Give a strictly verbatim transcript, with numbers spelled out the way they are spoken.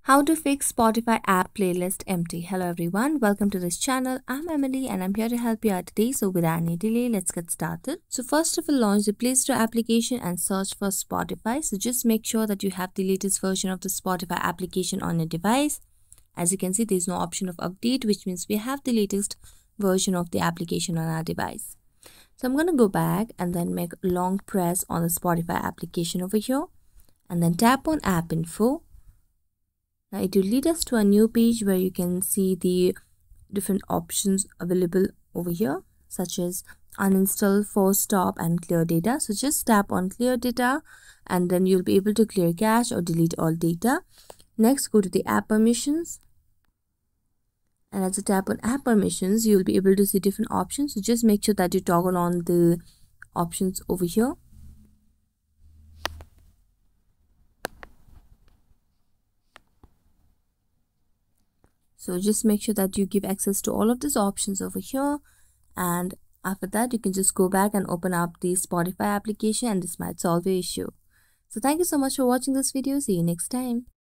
How to fix Spotify app playlist empty. Hello everyone, welcome to this channel. I'm Emily and I'm here to help you out today. So without any delay, let's get started. So first of all, launch the Play Store application and search for Spotify. So just make sure that you have the latest version of the Spotify application on your device. As you can see, there's no option of update, which means we have the latest version of the application on our device. So I'm going to go back and then make long press on the Spotify application over here and then tap on app info. Now it will lead us to a new page where you can see the different options available over here, such as uninstall, force stop and clear data. So just tap on clear data and then you'll be able to clear cache or delete all data. Next, go to the app permissions. And as you tap on app permissions, you'll be able to see different options. So just make sure that you toggle on the options over here. So just make sure that you give access to all of these options over here, and after that you can just go back and open up the Spotify application and this might solve your issue. So thank you so much for watching this video. See you next time.